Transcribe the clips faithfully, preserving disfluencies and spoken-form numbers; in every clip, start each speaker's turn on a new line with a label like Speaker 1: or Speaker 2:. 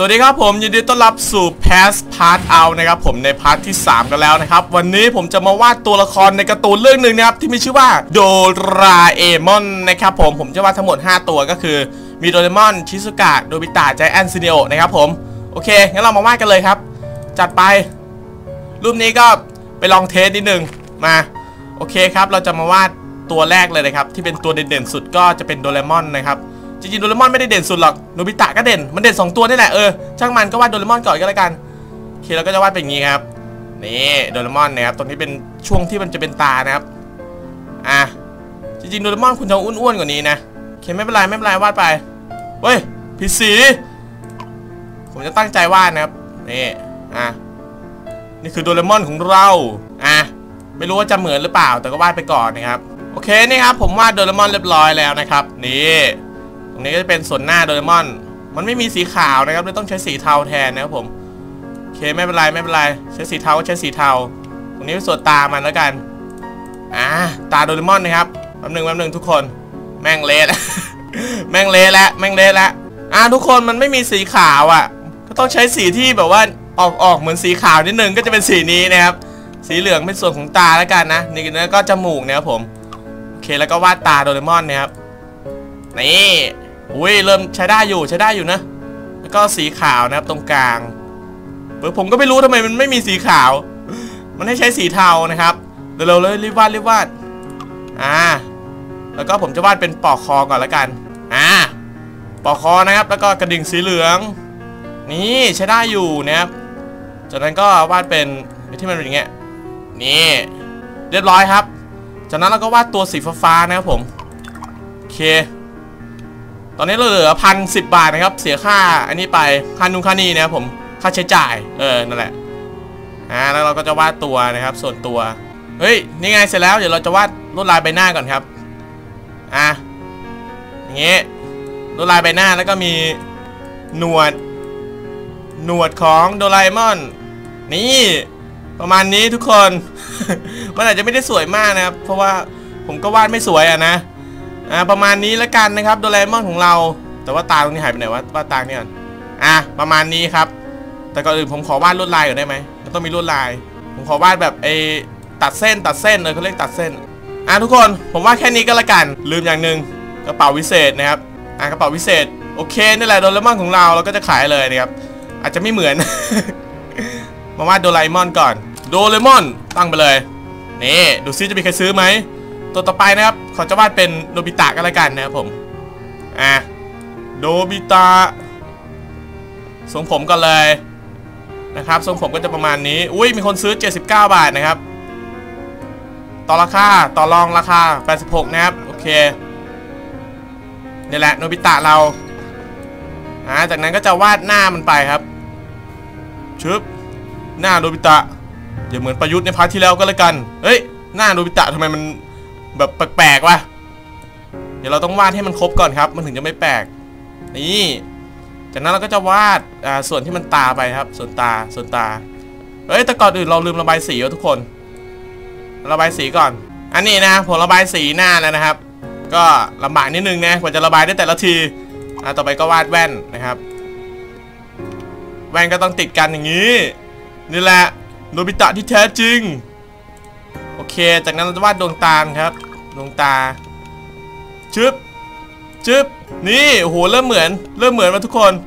Speaker 1: วัสดีครับผมยินดีต้อนรับสู่ Past Part Out นะครับผมในพาร์ทที่สามกันแล้วนะครับวันนี้ผมจะมาวาดตัวละครในการ์ตูนเรื่องหนึ่งนะครับที่มีชื่อว่าโดราเอมอนนะครับผมผมจะวาดทั้งหมดห้าตัวก็คือมีโดเรมอนชิซุกะโดบิตะใจแอนซิเนโอนะครับผมโอเคงั้นเรามาวาดกันเลยครับจัดไปรูปนี้ก็ไปลองเทสนิดนึงมาโอเคครับเราจะมาวาดตัวแรกเลยนะครับที่เป็นตัวเด่นๆสุดก็จะเป็นโดเรมอนนะครับจริงๆโดเรมอนไม่ได้เด่นสุดหรอกโนบิตะก็เด่นมันเด่นสองตัวนี่แหละเออช่างมันก็วาดโดเรมอนก่อนก็แล้วกันโอเคเราก็จะวาดเป็นอย่างนี้ครับนี่โดเรมอนนะครับตรงนี้เป็นช่วงที่มันจะเป็นตานะครับอ่ะจริงๆโดเรมอนคุณจะอ้วนๆกว่านี้นะโอเคไม่เป็นไรไม่เป็นไรวาดไปเฮ้ยผิดสีผมจะตั้งใจวาดนะครับนี่อ่ะนี่คือโดเรมอนของเราอ่ะไม่รู้ว่าจะเหมือนหรือเปล่าแต่ก็วาดไปก่อนนะครับโอเคนี่ครับผมวาดโดเรมอนเรียบร้อยแล้วนะครับนี่ตรงนี้ก็จะเป็นส่วนหน้าโดเรมอนมันไม่มีสีขาวนะครับเลยต้องใช้สีเทาแทนนะครับผมโอเคไม่เป็นไรไม่เป็นไรใช้สีเทาก็ใช้สีเทาตรงนี้เป็นส่วนตามันแล้วกันอ่าตาโดเรมอนนะครับแป๊บหนึ่งแป๊บหนึ่งทุกคนแม่งเละ แม่งเละแล้วแม่งเละแล้วอ่าทุกคนมันไม่มีสีขาวอ่ะก็ต้องใช้สีที่แบบว่าออกออกเหมือนสีขาวนิดนึงก็จะเป็นสีนี้นะครับสีเหลืองเป็นส่วนของตาแล้วกันนะนี่ก็จมูกนะครับผมโอเคแล้วก็วาดตาโดเรมอนนะครับนี่อุ้ยเริ่มใช้ได้อยู่ใช้ได้อยู่นะแล้วก็สีขาวนะครับตรงกลางเออผมก็ไม่รู้ทำไมมันไม่มีสีขาวมันให้ใช้สีเทานะครับเร็วๆเลยรีบวาดรีบวาดอ่าแล้วก็ผมจะวาดเป็นปอกคอก่อนแล้วกันอ่าปอกคอนะครับแล้วก็กระดิ่งสีเหลืองนี่ใช้ได้อยู่นะครับจากนั้นก็วาดเป็นที่มันเป็นอย่างเงี้ยนี่เรียบร้อยครับจากนั้นเราก็วาดตัวสีฟ้าๆนะครับผมโอเคตอนนี้เราเหลือพันสิบบาทนะครับเสียค่าอันนี้ไปค่านุ่งค่านี่นะครับผมค่าใช้จ่ายเออนั่นแหละอ่าแล้วเราก็จะวาดตัวนะครับส่วนตัวเฮ้ยนี่ไงเสร็จแล้วเดี๋ยวเราจะวาดลวดลายใบหน้าก่อนครับอ่ะอย่างเงี้ยลวดลายใบหน้าแล้วก็มีหนวดหนวดของโดราเอมอนนี่ประมาณนี้ทุกคน มันอาจจะไม่ได้สวยมากนะครับเพราะว่าผมก็วาดไม่สวยอ่ะนะอ่าประมาณนี้แล้วกันนะครับโดราเอมอนของเราแต่ว่าตาตรงนี้หายไปไหนวะวาดตาเนี่ยก่อนอ่ะประมาณนี้ครับแต่ก่อนอื่นผมขอวาดลวดลายก่อนได้ไหมมันต้องมีลวดลายผมขอวาดแบบไอ้ตัดเส้นตัดเส้นเลยเขาเรียกตัดเส้นอ่ะทุกคนผมวาดแค่นี้ก็แล้วกันลืมอย่างหนึ่งกระเป๋าวิเศษนะครับอ่ะกระเป๋าวิเศษโอเคนี่แหละโดราเอมอนของเราเราก็จะขายเลยนะครับอาจจะไม่เหมือน มาวาดโดราเอมอนก่อนโดราเอมอนตั้งไปเลยนี่ดูซิจะมีใครซื้อไหมตัวต่อไปนะครับขอจะวาดเป็นโนบิตะกันแล้วกันนะครับผมอ่ะโนบิตะทรงผมกันเลยนะครับทรงผมก็จะประมาณนี้อุ้ยมีคนซื้อเจ็ดสิบเก้าบาทนะครับต่อราคาต่อรองราคาแปดสิบหกนะครับโอเคนี่แหละโนบิตะเราอ่าจากนั้นก็จะวาดหน้ามันไปครับชึบหน้าโนบิตะอย่าเหมือนประยุทธ์ในพาร์ทที่แล้วก็แล้วกันเฮ้ยหน้าโนบิตะทำไมมันแบบแปลกๆวะเดี๋ยวเราต้องวาดให้มันครบก่อนครับมันถึงจะไม่แปลกนี่จากนั้นเราก็จะวาดอ่าส่วนที่มันตาไปครับส่วนตาส่วนตาเฮ้ยแต่ก่อนอื่นเราลืมระบายสีทุกคนระบายสีก่อนอันนี้นะผมระบายสีหน้าแล้วนะครับก็ลำบากนิดนึงนะกว่าจะระบายได้แต่ละทีอ่าต่อไปก็วาดแว่นนะครับแว่นก็ต้องติดกันอย่างนี้นี่แหละโนบิตะที่แท้จริงโอเคจากนั้นเราจะวาดดวงตาครับดวงตาชึบชึบนี่โอ้โหเริ่มเหมือนเริ่มเหมือนมาทุกคน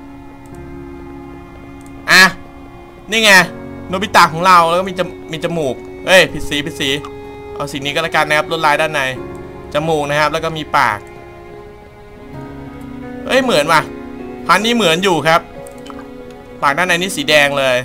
Speaker 1: อ่ะนี่ไงโนบิตะของเราแล้วก็มีจมีจมูกเอ้ยผิดสีผิดสีเอาสีนี้ก็แล้วกันนะครับลวดลายด้านในจมูกนะครับแล้วก็มีปากเอ้ยเหมือนว่ะพันนี้เหมือนอยู่ครับปากด้านในนี่สีแดงเลย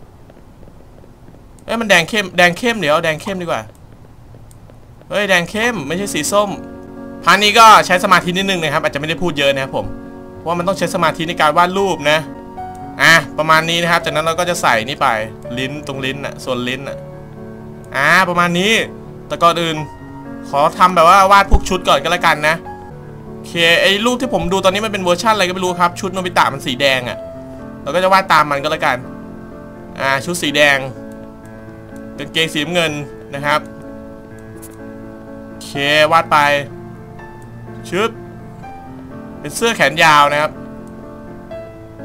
Speaker 1: เอ้ยมันแดงเข้มแดงเข้มเดี๋ยวแดงเข้มดีกว่าเฮ้ยแดงเข้มไม่ใช่สีส้มพันนี้ก็ใช้สมาธินิดนึงนะครับอาจจะไม่ได้พูดเยอะนะครับผมเพราะว่ามันต้องใช้สมาธิในการวาดรูปนะอ่ะประมาณนี้นะครับจากนั้นเราก็จะใส่นี่ไปลิ้นตรงลิ้นอ่ะส่วนลิ้นอ่ะอ่าประมาณนี้แต่ก่อนอื่นขอทำแบบว่าวาดพวกชุดก่อนก็แล้วกันนะโอเคไอ้รูปที่ผมดูตอนนี้มันเป็นเวอร์ชันอะไรก็ไม่รู้ครับชุดโนบิตะมันสีแดงอ่ะเราก็จะวาดตามมันก็แล้วกันอ่าชุดสีแดงกางเกงสีน้ำเงินนะครับโอเควาดไปชึบเป็นเสื้อแขนยาวนะครับ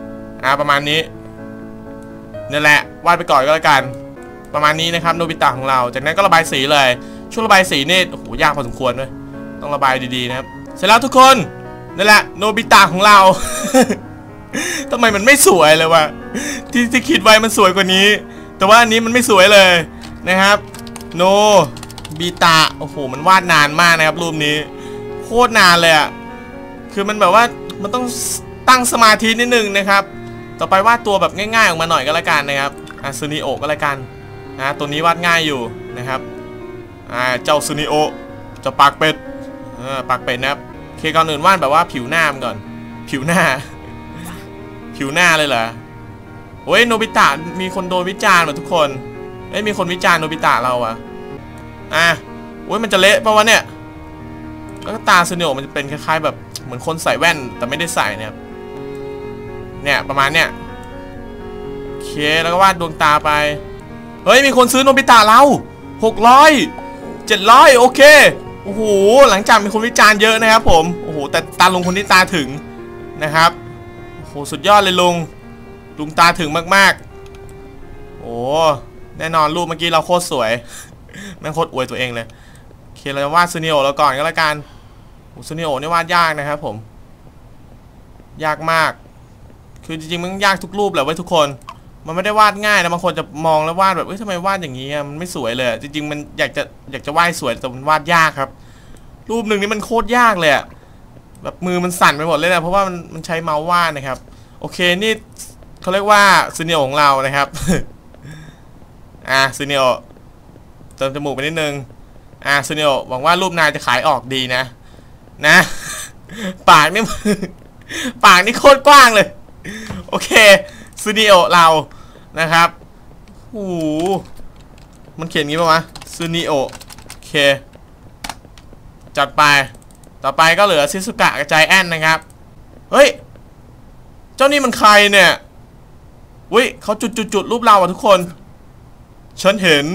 Speaker 1: อ่าประมาณนี้นี่แหละวาดไปก่อนก็แล้วกันประมาณนี้นะครับโนบิตะของเราจากนั้นก็ระบายสีเลยช่วงระบายสีนี่โอ้โหยากพอสมควรเลยต้องระบายดีๆนะครับเสร็จแล้วทุกคนนี่แหละโนบิตะของเรา ทำไมมันไม่สวยเลยวะที่ที่คิดไว้มันสวยกว่านี้แต่ว่าอันนี้มันไม่สวยเลยนะครับโนบิตะโอ้โหมันวาดนานมากนะครับรูปนี้โคตรนานเลยอะคือมันแบบว่ามันต้องตั้งสมาธินิดนึงนะครับต่อไปวาดตัวแบบง่ายๆออกมาหน่อยก็แล้วกันนะครับอ่ะซูนิโอก็แล้วกันนะตัวนี้วาดง่ายอยู่นะครับอ่าเจ้าซูนิโอเจ้าปากเป็ดเออปากเป็ดนะครับเคก่อนอื่นวาดแบบว่าผิวหน้ามันก่อนผิวหน้าผิวหน้าเลยเหรอโอ้ยโนบิตะมีคนโดนวิจารณ์มาทุกคนเอ้ยมีคนวิจารณ์โนบิตะเราอะอ่ะโอ้ยมันจะเละปะวะเนี่ยแล้วก็ตาซูนิโอมันจะเป็นคล้ายๆแบบเหมือนคนใส่แว่นแต่ไม่ได้ใส่เนี่ยเนี่ยประมาณเนี้ยโอเคแล้วก็วาดดวงตาไปเฮ้ยมีคนซื้อโนบิตะเราหกร้อยเจ็ดร้อยโอเคโอ้โหหลังจากมีคนวิจารณ์เยอะนะครับผมโอ้โหแต่ตาลุงคนนี้ตาถึงนะครับโอ้โหสุดยอดเลยลุงลุงตาถึงมากๆโอ้แน่นอนรูปเมื่อกี้เราโคตรสวยแม่งโคตรอวยตัวเองเลยโอเคเราวาดซูนิโอเราก่อนก็แล้วกันซูนิโอนี่วาดยากนะครับผมยากมากคือจริงๆมันยากทุกรูปแหละเว้ยทุกคนมันไม่ได้วาดง่ายนะบางคนจะมองแล้ววาดแบบเอ้ยทำไมวาดอย่างนี้มันไม่สวยเลยจริงๆมันอยากจะอยากจะวาดสวยแต่มันวาดยากครับรูปหนึ่งนี่มันโคตรยากเลยอะแบบมือมันสั่นไปหมดเลยนะเพราะว่ามันมันใช้เมาส์วาดนะครับโอเคนี่เขาเรียกว่าซูนิโอของเรานะครับ อ่ะซูนิโอเติมจมูกไปนิดนึงอ่ะซูนิโอหวังว่ารูปนายจะขายออกดีนะนะ ปากนี่ ปากนี่โคตรกว้างเลยโอเคซูนิโอเรานะครับโอ้โหมันเขียนงี้ป่ะวะซูนิโอโอเคจัดไปต่อไปก็เหลือซิซุกะกับใจแอนนะครับเฮ้ยเจ้านี่มันใครเนี่ยเว้ยเขาจุดจุดจุดรูปเราอ่ะทุกคนฉันเห็น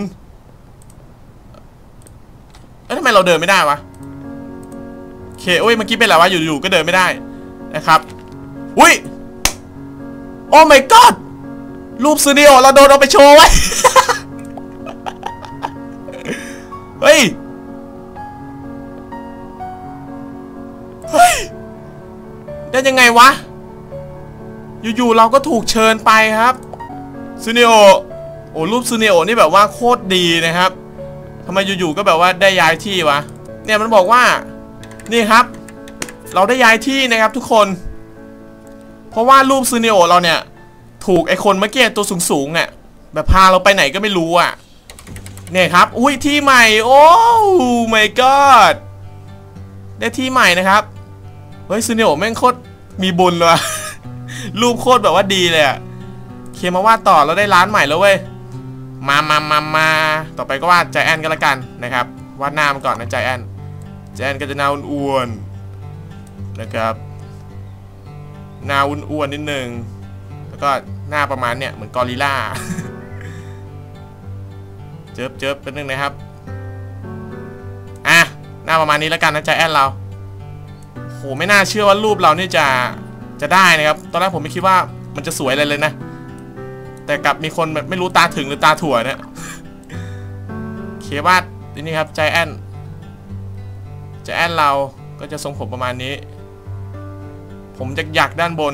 Speaker 1: เอ้ยทำไมเราเดินไม่ได้วะโอเคโอ้ยเมื่อกี้เป็นอะไรวะอยู่ๆก็เดินไม่ได้นะครับอุ้ยโอ้ my god รูปซูนิโอเราโดนเอาไปโชว์ไว้ เฮ้ยเฮ้ยได้ยังไงวะอยู่ๆเราก็ถูกเชิญไปครับซูนิโอโอ้รูปซูนิโอนี่แบบว่าโคตรดีนะครับทำไมอยู่ๆก็แบบว่าได้ย้ายที่วะเนี่ยมันบอกว่านี่ครับเราได้ย้ายที่นะครับทุกคนเพราะว่ารูปซูนิโอเราเนี่ยถูกไอคนเมื่อกี้ตัวสูงๆเนี่ยแบบพาเราไปไหนก็ไม่รู้อ่ะเนี่ยครับอุ้ยที่ใหม่โอ้ my god ได้ที่ใหม่นะครับเฮ้ยซูนิโอแม่งโคตรมีบุญเลย รูปโคตรแบบว่าดีเลยอ่ะเคมาวาดต่อเราได้ร้านใหม่แล้วเว้ยมามามามาต่อไปก็วาดใจแอนก็แล้วกันนะครับวาดหน้ามันก่อนนะใจแอนใจแอนก็จะหน้าอ้วนๆนะครับหน้าอ้วนๆนิดนึงแล้วก็หน้าประมาณเนี่ยเหมือนกอริลลา เจิบเจิบเป็นนึงนะครับอ่ะหน้าประมาณนี้แล้วกันนะใจแอนเราโหไม่น่าเชื่อว่ารูปเรานี่จะจะได้นะครับตอนแรกผมไม่คิดว่ามันจะสวยอะไรเลยนะแต่กลับมีคนแบบไม่รู้ตาถึงหรือตาถั่วเนี่ยเขียนวาดนี่ครับใจแอนใจแอนเราก็จะทรงผมประมาณนี้ผมจะหยักด้านบน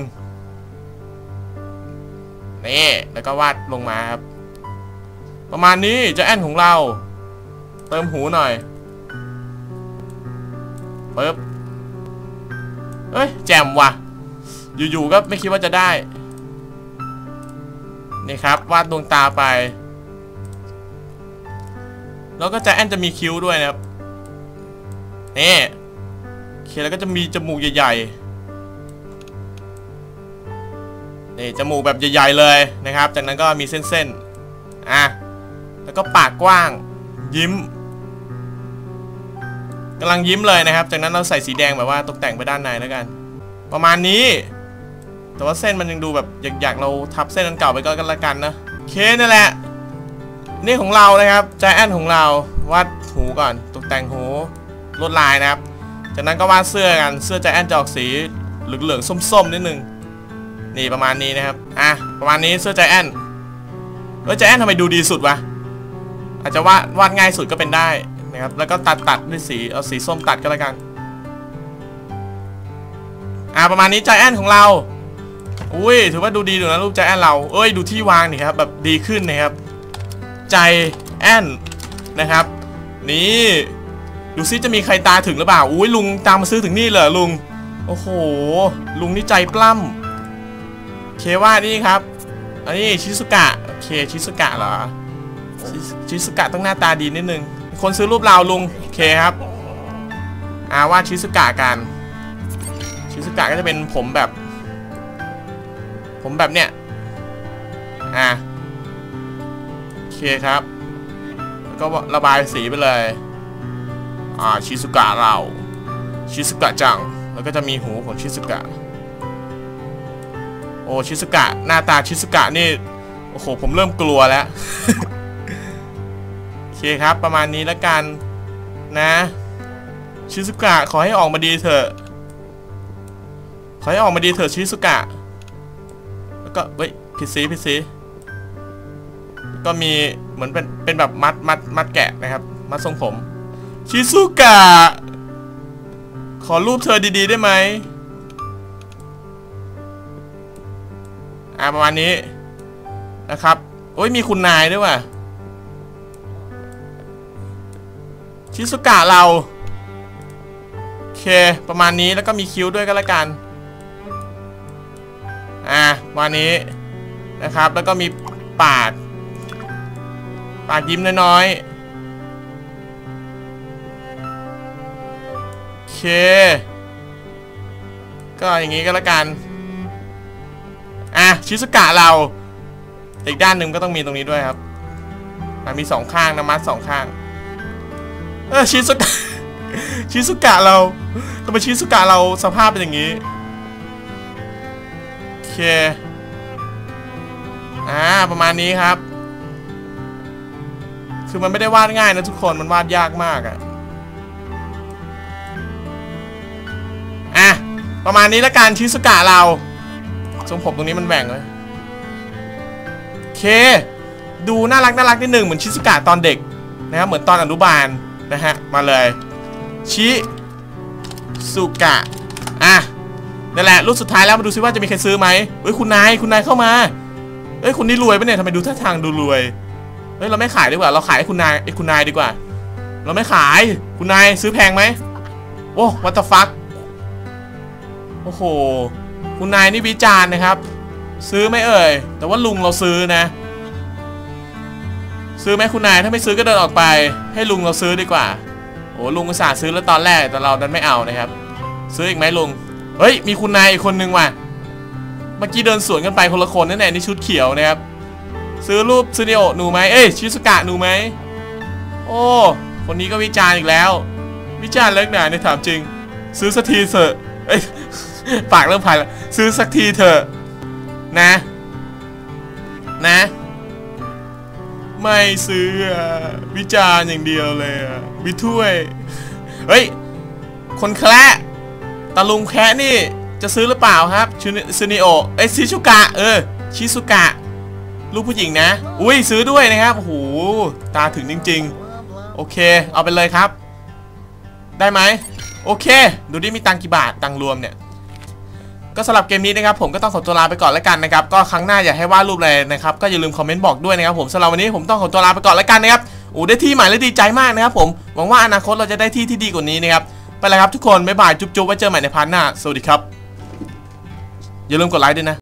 Speaker 1: นี่แล้วก็วาดลงมาครับประมาณนี้ใจแอนของเราเติมหูหน่อยปึ๊บเอ้ยแจ่มว่ะอยู่ๆก็ไม่คิดว่าจะได้นี่ครับวาดดวงตาไปแล้วก็ใจแอนจะมีคิ้วด้วยนะครับนี่โอเคแล้วก็จะมีจมูกใหญ่ๆนี่จมูกแบบใหญ่ๆเลยนะครับจากนั้นก็มีเส้นๆอ่ะแล้วก็ปากกว้างยิ้มกำลังยิ้มเลยนะครับจากนั้นเราใส่สีแดงแบบว่าตกแต่งไปด้านในแล้วกันประมาณนี้แต่ว่าเส้นมันยังดูแบบอยากๆเราทับเส้นอันเก่าไปก็แล้วกันนะโอเคนี่แหละนี่ของเรานะครับใจแอนของเราวาดหูก่อนตกแต่งหูลวดลายนะครับจากนั้นก็วาดเสื้อกันเสื้อใจแอนจะออกสีเหลืองๆส้มๆนิดนึงนี่ประมาณนี้นะครับอ่ะประมาณนี้เสื้อใจแอนเออใจแอนทำไมดูดีสุดวะอาจจะวาดวาดง่ายสุดก็เป็นได้นะครับแล้วก็ตัดตัดด้วยสีเอาสีส้มตัดก็แล้วกันอ่ะประมาณนี้ใจแอนของเราอุ้ยถือว่าดูดีดูนะรูปใจแอนเราเอ้ยดูที่วางนี่ครับแบบดีขึ้นนะครับใจแอนนะครับนี่ดูซิจะมีใครตาถึงหรือเปล่าอุ้ยลุงตามมาซื้อถึงนี่เหรอลุงโอ้โหลุงนี่ใจปล้ำเคว่านี่ครับอันนี้ชิซุกะโอเคชิซุกะเหรอชิซุกะต้องหน้าตาดีนิดนึงคนซื้อรูปเราลุงโอเคครับอ่าว่าชิซุกะกันชิซุกะก็จะเป็นผมแบบผมแบบเนี้ยอ่าโอเคครับแล้วก็ระบายสีไปเลยอ่าชิซุกะเราชิซุกะจังแล้วก็จะมีหูของชิซุกะโอ้ชิซุกะหน้าตาชิซุกะนี่โอ้โหผมเริ่มกลัวแล้ว โอเคครับประมาณนี้แล้วกันนะชิซุกะขอให้ออกมาดีเถอะขอให้ออกมาดีเถอะชิซุกะแล้วก็เฮ้ยผิดสีผิดสีก็มีเหมือนเป็นเป็นแบบมัดมัดมัดแกะนะครับมัดทรงผมชิซุกะขอรูปเธอดีๆได้ไหมอ่าประมาณนี้นะครับโอ้ยมีคุณนายด้วยว่ะชิซุกะเราโอเคประมาณนี้แล้วก็มีคิ้วด้วยก็แล้วกันอ่าวันนี้นะครับแล้วก็มีปากปากยิ้มน้อยๆโอเคก็อย่างนี้ก็แล้วกันอ่ะชิซุกะเราอีกด้านหนึ่งก็ต้องมีตรงนี้ด้วยครับมีสองข้างนะมัดสองข้างเออชิซุกะ ชิซุกะเราทำไมชิซุกะเราสภาพเป็นอย่างนี้โอเคอ่าประมาณนี้ครับคือมันไม่ได้วาดง่ายนะทุกคนมันวาดยากมากอะอ่ะประมาณนี้ละกันชิซุกะเราทรงผมตรงนี้มันแหว่งเลยโอเคดูน่ารักน่ารักนิดหนึ่งเหมือนชิซุกะตอนเด็กนะครับเหมือนตอนอนุบาลนะฮะมาเลยชิซุกะอ่ะนั่นแหละรูปสุดท้ายแล้วมาดูซิว่าจะมีใครซื้อไหมเฮ้ยคุณนายคุณนายเข้ามาเฮ้ยคุณนี่รวยปะเนี่ยทำไมดูท่าทางดูรวยเฮ้ยเราไม่ขายดีกว่าเราขายให้คุณนายไอ้คุณนายดีกว่าเราไม่ขายคุณนายซื้อแพงไหมโอ้วัตฟักโอ้โหคุณนายนี่วิจารณ์นะครับซื้อไหมเอ่ยแต่ว่าลุงเราซื้อนะซื้อไหมคุณนายถ้าไม่ซื้อก็เดินออกไปให้ลุงเราซื้อดีกว่าโอ้ลุงอุตส่าห์ซื้อแล้วตอนแรกแต่เราดันไม่เอานะครับซื้ออีกไหมลุงเฮ้ยมีคุณนายอีกคนนึงว่ะเมื่อกี้เดินสวนกันไปคนละคนนั่นแหละนี่ชุดเขียวนะครับซื้อรูปซูนิโอหนูไหมเอ้ยชิซุกะหนูไหมโอ้คนนี้ก็วิจารณ์อีกแล้ววิจารณ์เลิกหนาเนี่ยถามจริงซื้อสักทีเถอะเอ้ยปากเริ่มพันแล้วซื้อสักทีเถอะนะนะไม่ซื้อวิจารณ์อย่างเดียวเลยวิถ้วยเฮ้ยคนแคร์ตาลุงแคร์นี่จะซื้อหรือเปล่าครับซูนิโอเอ้ยชิซุกะเออชิซุกะลูกผู้หญิงนะอุ้ยซื้อด้วยนะครับโอ้โหตาถึงจริงๆโอเคเอาไปเลยครับได้ไหมโอเคดูดิมีตังกี่บาทตังรวมเนี่ยก็สำหรับเกมนี้นะครับผมก็ต้องขอตัวลาไปก่อนแล้วกันนะครับก็ครั้งหน้าอยากให้วาดรูปอะไรนะครับก็อย่าลืมคอมเมนต์บอกด้วยนะครับผมสำหรับวันนี้ผมต้องขอตัวลาไปก่อนแล้วกันนะครับโอ้ได้ที่ใหม่และดีใจมากนะครับผมหวังว่าอนาคตเราจะได้ที่ที่ดีกว่านี้นะครับไปแล้วครับทุกคนบ๊ายบายจุ๊บๆไว้เจอใหม่ในพาร์ทหน้าสวัสดีครับอย่าลืมกดไลค์ด้วยนะ